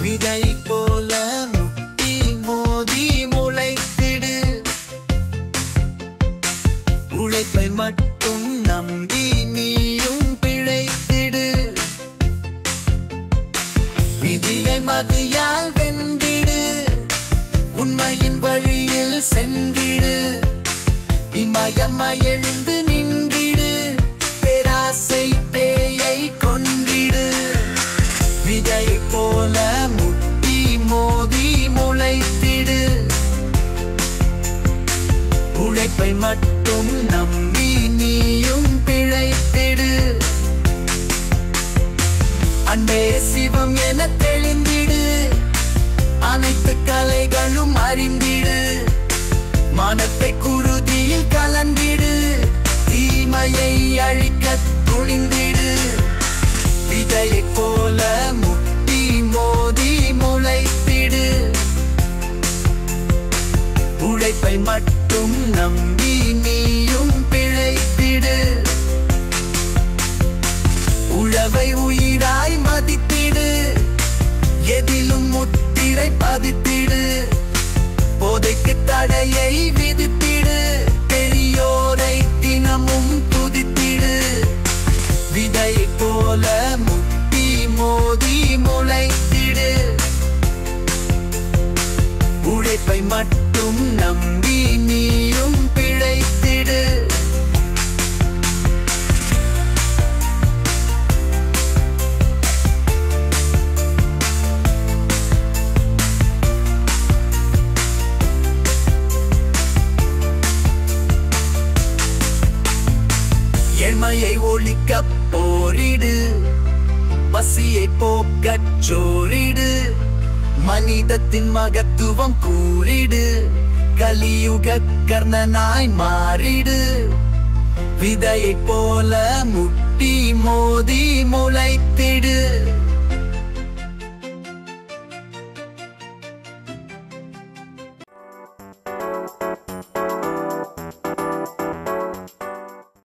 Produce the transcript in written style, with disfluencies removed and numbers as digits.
விதை போல முட்டி மோதி முளைத்திடு. உழைப்பை மட்டும் நம்பி நீயும் பிழைத்திடு. விதியை மதியால் வென்றிடு. உண்மையின் வழியில் சென்றிடு. இமயமாய் எழுந்து நின்றிடு. பேராசை பேயை கொன்றிடு. விதை போல முட்டி மோதி முளைத்திடு. உழைப்பை மட்டும் நம்பி நீயும் பிழைத்திடு. அன்பே சிவம் என தெளிந்திடு. அனைத்து கலைகளும் அறிந்திடு. மனத்தை குருதியில் கலந்திடு. தீமையை அழிக்க துணிந்திடு. விதையை போல முட்டி மோதி முளைத்திடு. உழைப்பை மட்டும் நம்பி நீயும் பிழைத்திடு. உழவை உயிராய் மதித்திடு. எதிலும் முத்திரை பதித்திடு. போதைக்கு தடையை விதித்திடு. பெரியோரை தினமும் துதித்திடு. விதை போல முட்டி மோதி முளைத்திடு. உழைப்பை மட்டும் நம்பி நீயும் பிழைத்திடு. ஏழ்மையை ஒழிக்க போரிடு. பசியை போக்கச் சோரிடு. மனிதத்தின் மகத்துவம் கூறிடு. கலியுக கர்ணனாய் மாறிடு. விதையை போல முட்டி மோதி முளைத்திடு.